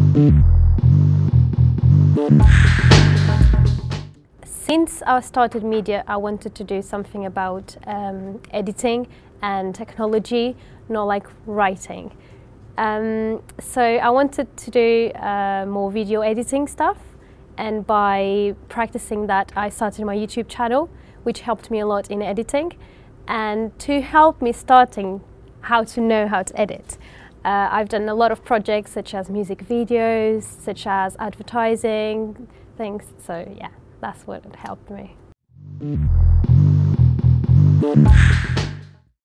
Since I started media, I wanted to do something about editing and technology, not like writing. So I wanted to do more video editing stuff, and by practicing that I started my YouTube channel, which helped me a lot in editing. And to help me starting how to know how to edit, I've done a lot of projects such as music videos, such as advertising things, so yeah, that's what helped me.